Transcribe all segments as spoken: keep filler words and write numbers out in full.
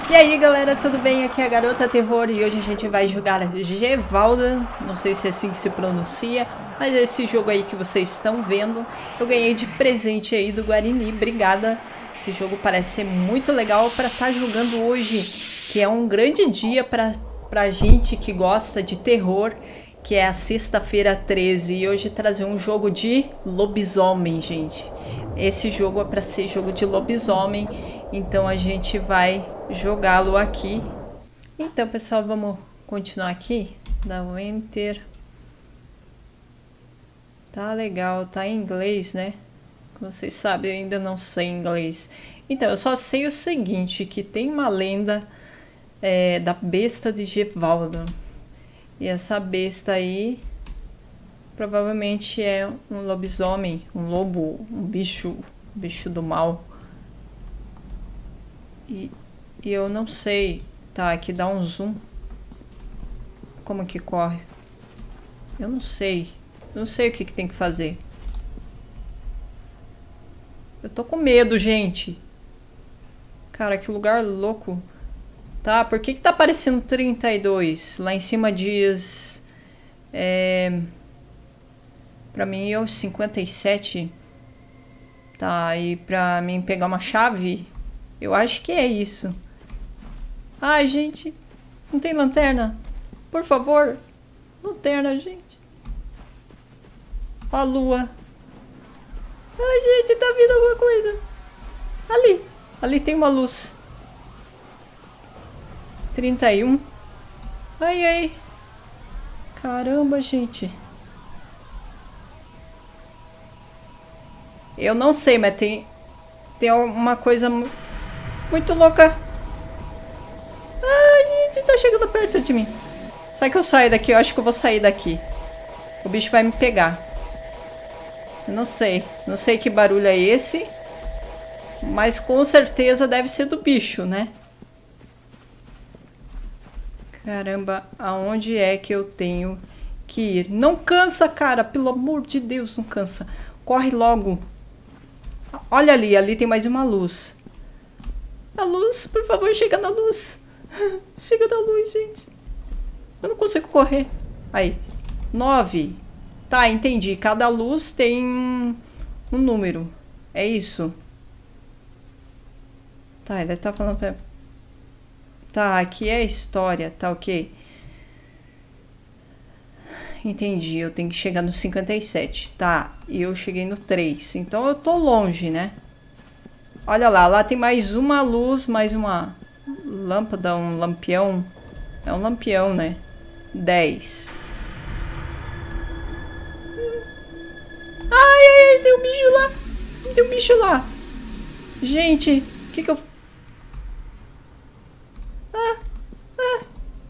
E aí galera, tudo bem? Aqui é a Garota Terror e hoje a gente vai jogar Gevalda, não sei se é assim que se pronuncia, mas esse jogo aí que vocês estão vendo, eu ganhei de presente aí do Guarini, obrigada. Esse jogo parece ser muito legal para estar jogando hoje, que é um grande dia para pra gente que gosta de terror, que é a sexta-feira treze, e hoje trazer um jogo de lobisomem, gente. Esse jogo é para ser jogo de lobisomem, então a gente vai jogá-lo aqui. Então, pessoal, vamos continuar aqui. Dá um enter. Tá legal, tá em inglês, né? Como vocês sabem, eu ainda não sei inglês. Então, eu só sei o seguinte, que tem uma lenda é, da besta de Gevalda. E essa besta aí provavelmente é um lobisomem, um lobo, um bicho, um bicho do mal. E, e eu não sei. Tá, aqui dá um zoom. Como que corre? Eu não sei. Não sei o que, que tem que fazer. Eu tô com medo, gente. Cara, que lugar louco. Tá, por que que tá aparecendo trinta e dois? Lá em cima diz... É... Pra mim é os cinquenta e sete. Tá, e pra mim pegar uma chave... Eu acho que é isso. Ai, gente. Não tem lanterna? Por favor. Lanterna, gente. Ó a lua. Ai, gente, tá vindo alguma coisa. Ali. Ali tem uma luz. trinta e um. Ai, ai. Caramba, gente. Eu não sei, mas tem... Tem uma coisa... muito louca. Ai, gente, tá chegando perto de mim. Será que eu saio daqui? Eu acho que eu vou sair daqui. O bicho vai me pegar. Eu não sei. Não sei que barulho é esse. Mas com certeza deve ser do bicho, né? Caramba, aonde é que eu tenho que ir? Não cansa, cara. Pelo amor de Deus, não cansa. Corre logo. Olha ali, ali tem mais uma luz. A luz, por favor, chega na luz. Chega na luz, gente. Eu não consigo correr. Aí, nove. Tá, entendi. Cada luz tem um, um número. É isso. Tá, ele tá falando pra... Tá, aqui é a história. Tá, ok. Entendi, eu tenho que chegar no cinquenta e sete. Tá, e eu cheguei no três. Então eu tô longe, né? Olha lá, lá tem mais uma luz, mais uma lâmpada, um lampião. É um lampião, né? dez. Ai, ai, ai, tem um bicho lá. Tem um bicho lá. Gente, o que que eu... Ah, ah.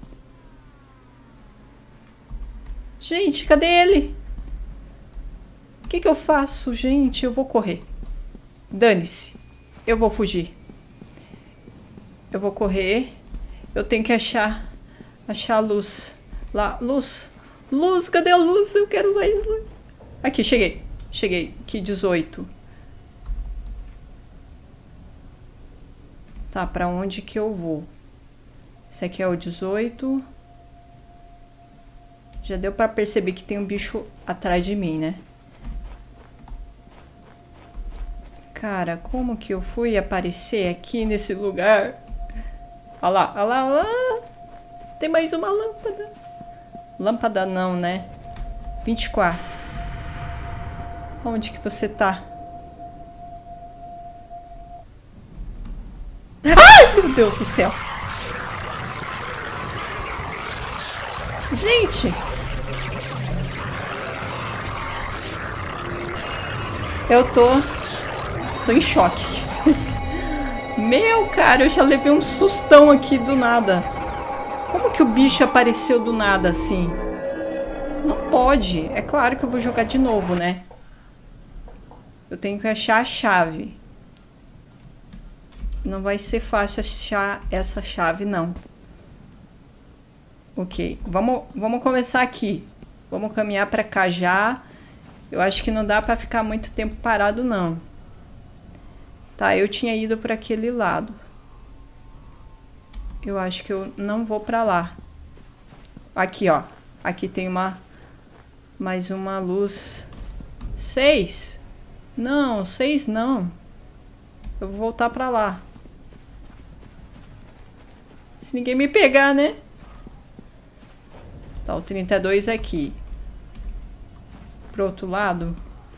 Gente, cadê ele? O que que eu faço, gente? Eu vou correr. Dane-se. Eu vou fugir. Eu vou correr. Eu tenho que achar... Achar a luz. Lá, luz. Luz, cadê a luz? Eu quero mais luz. Aqui, cheguei. Cheguei. Aqui, dezoito. Tá, pra onde que eu vou? Esse aqui é o dezoito. Já deu pra perceber que tem um bicho atrás de mim, né? Cara, como que eu fui aparecer aqui nesse lugar? Olha lá, olha lá, olha lá. Tem mais uma lâmpada. Lâmpada não, né? vinte e quatro. Onde que você tá? Ai, meu Deus do céu. Gente. Eu tô... Tô em choque. Meu, cara, eu já levei um sustão aqui do nada. Como que o bicho apareceu do nada assim? Não pode. É claro que eu vou jogar de novo, né? Eu tenho que achar a chave. Não vai ser fácil achar essa chave, não. Ok. Vamos, vamos começar aqui. Vamos caminhar pra cá já. Eu acho que não dá pra ficar muito tempo parado, não. Tá, eu tinha ido para aquele lado. Eu acho que eu não vou pra lá. Aqui, ó. Aqui tem uma... mais uma luz. Seis? Não, seis não. Eu vou voltar pra lá. Se ninguém me pegar, né? Tá, o trinta e dois aqui. Pro outro lado.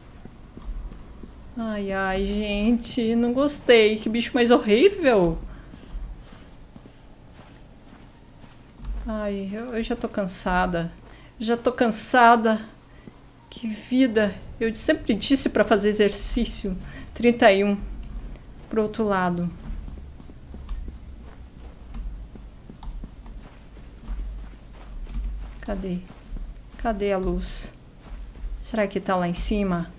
Ai, ai, gente. Não gostei. Que bicho mais horrível. Ai, eu, eu já tô cansada. Já tô cansada. Que vida. Eu sempre disse pra fazer exercício. trinta e um. Pro outro lado. Cadê? Cadê a luz? Será que tá lá em cima?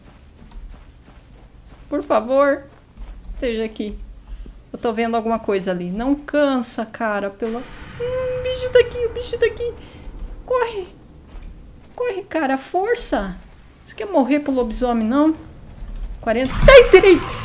Por favor, esteja aqui. Eu tô vendo alguma coisa ali. Não cansa, cara. Pelo... Hum, o bicho tá aqui, o bicho tá aqui. Corre. Corre, cara. Força. Você quer morrer pro lobisomem, não? quarenta e três.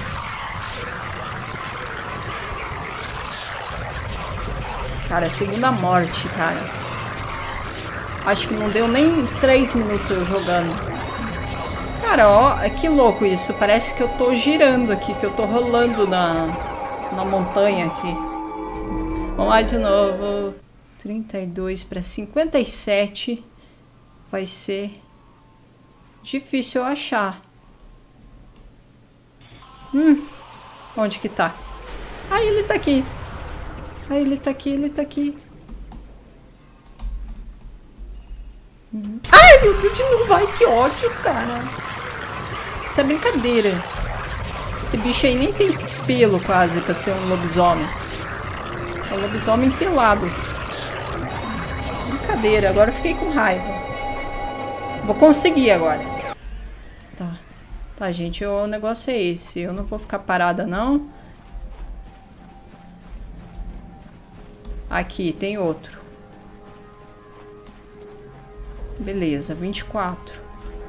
Cara, segunda morte, cara. Acho que não deu nem três minutos eu jogando. Cara, ó, que louco isso. Parece que eu tô girando aqui, que eu tô rolando na, na montanha aqui. Vamos lá de novo. trinta e dois para cinquenta e sete. Vai ser difícil eu achar. Hum, onde que tá? Ah, ele tá aqui. Ah, ele tá aqui, ele tá aqui. Hum. Ai, meu Deus, não vai, que ódio, cara. Isso é brincadeira. Esse bicho aí nem tem pelo quase pra ser um lobisomem. É um lobisomem pelado. Brincadeira, agora eu fiquei com raiva. Vou conseguir agora. Tá, tá, gente, o negócio é esse. Eu não vou ficar parada, não. Aqui, tem outro. Beleza, vinte e quatro.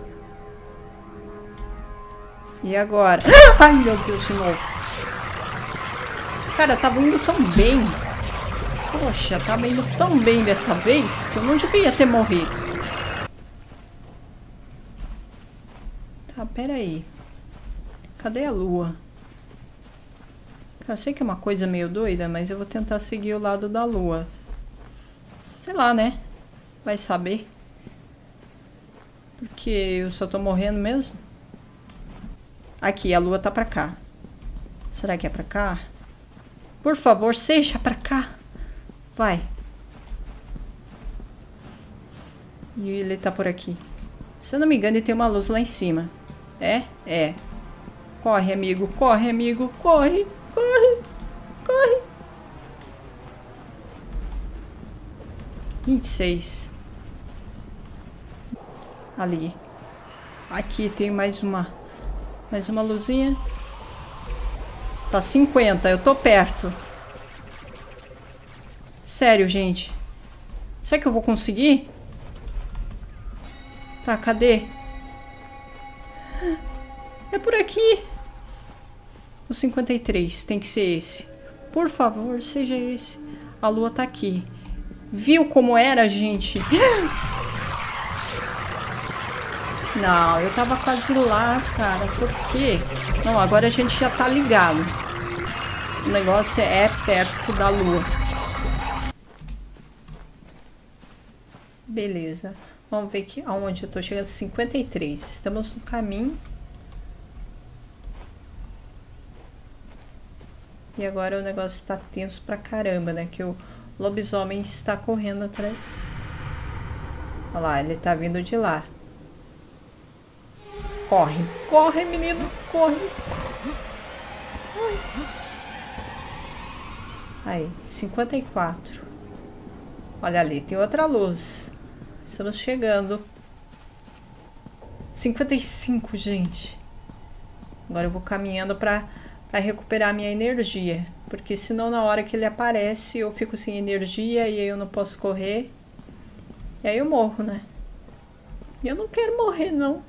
E agora? Ai, meu Deus, de novo. Cara, tava indo tão bem. Poxa, tava indo tão bem dessa vez que eu não devia ter morrido. Tá, peraí. Cadê a lua? Eu sei que é uma coisa meio doida, mas eu vou tentar seguir o lado da lua. Sei lá, né? Vai saber. Porque eu só tô morrendo mesmo. Aqui, a lua tá pra cá. Será que é pra cá? Por favor, seja pra cá. Vai. E ele tá por aqui. Se eu não me engano, ele tem uma luz lá em cima. É? É. Corre, amigo. Corre, amigo. Corre. Corre. Corre. vinte e seis. Ali. Aqui tem mais uma. Mais uma luzinha. Tá cinquenta. Eu tô perto. Sério, gente. Será que eu vou conseguir? Tá, cadê? É por aqui. O cinquenta e três. Tem que ser esse. Por favor, seja esse. A lua tá aqui. Viu como era, gente? Não, eu tava quase lá, cara. Por quê? Não, agora a gente já tá ligado. O negócio é perto da lua. Beleza. Vamos ver aqui aonde eu tô chegando. cinquenta e três. Estamos no caminho. E agora o negócio tá tenso pra caramba, né? Que o lobisomem está correndo atrás. Olha lá, ele tá vindo de lá. Corre. Corre, menino. Corre. Aí, cinquenta e quatro. Olha ali, tem outra luz. Estamos chegando. cinquenta e cinco, gente. Agora eu vou caminhando pra, pra recuperar minha energia. Porque senão na hora que ele aparece eu fico sem energia e aí eu não posso correr. E aí eu morro, né? E eu não quero morrer, não.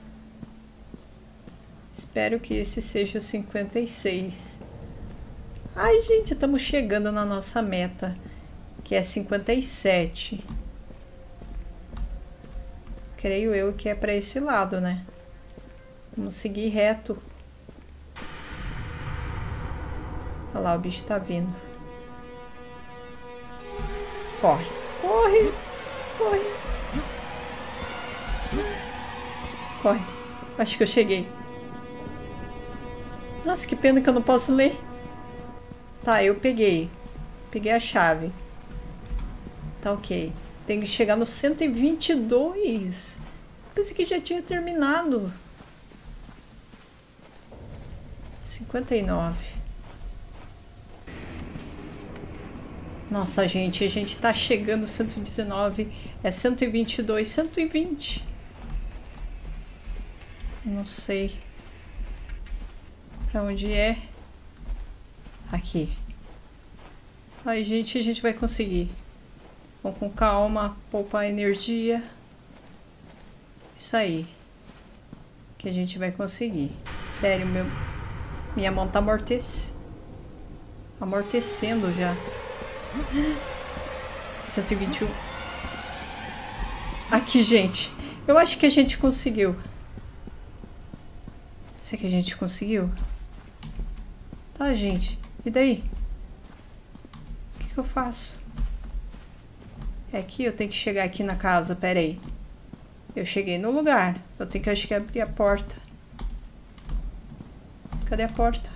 Espero que esse seja o cinquenta e seis. Ai, gente, estamos chegando na nossa meta, que é cinquenta e sete. Creio eu que é para esse lado, né? Vamos seguir reto. Olha lá, o bicho tá vindo. Corre, corre, corre. Corre. Acho que eu cheguei. Nossa, que pena que eu não posso ler. Tá, eu peguei. Peguei a chave. Tá ok. Tem que chegar no cento e vinte e dois. Pensei que já tinha terminado. cinquenta e nove. Nossa, gente, a gente tá chegando no cento e dezenove. É cento e vinte e dois, cento e vinte. Não sei pra onde é. Aqui. Ai, gente, a gente vai conseguir. Vamos com calma, poupar energia. Isso aí. Que a gente vai conseguir. Sério, meu, minha mão tá amortec... amortecendo já. cento e vinte e um. Aqui, gente. Eu acho que a gente conseguiu. Será que a gente conseguiu? Tá, gente. E daí? O que que eu faço? É aqui, eu tenho que chegar aqui na casa. Pera aí. Eu cheguei no lugar. Eu tenho que, acho que, abrir a porta. Cadê a porta?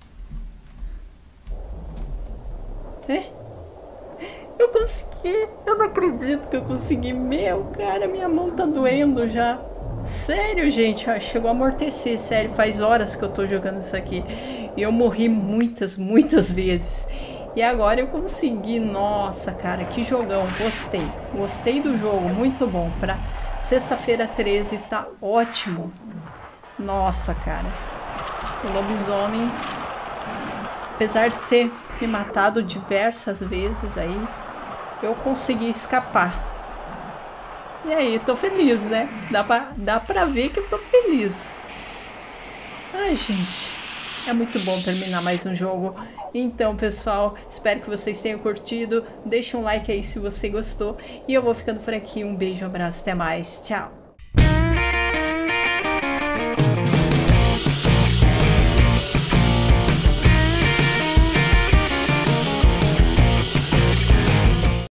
É? Eu consegui. Eu não acredito que eu consegui. Meu, cara, minha mão tá doendo já. Sério, gente. Ah, chegou a amortecer. Sério, faz horas que eu tô jogando isso aqui. E eu morri muitas, muitas vezes. E agora eu consegui. Nossa, cara, que jogão. Gostei. Gostei do jogo. Muito bom. Pra sexta-feira treze tá ótimo. Nossa, cara. O lobisomem, apesar de ter me matado diversas vezes aí, eu consegui escapar. E aí, tô feliz, né? Dá pra, dá pra ver que eu tô feliz. Ai, gente, é muito bom terminar mais um jogo. Então, pessoal, espero que vocês tenham curtido. Deixa um like aí se você gostou. E eu vou ficando por aqui. Um beijo, um abraço, até mais. Tchau!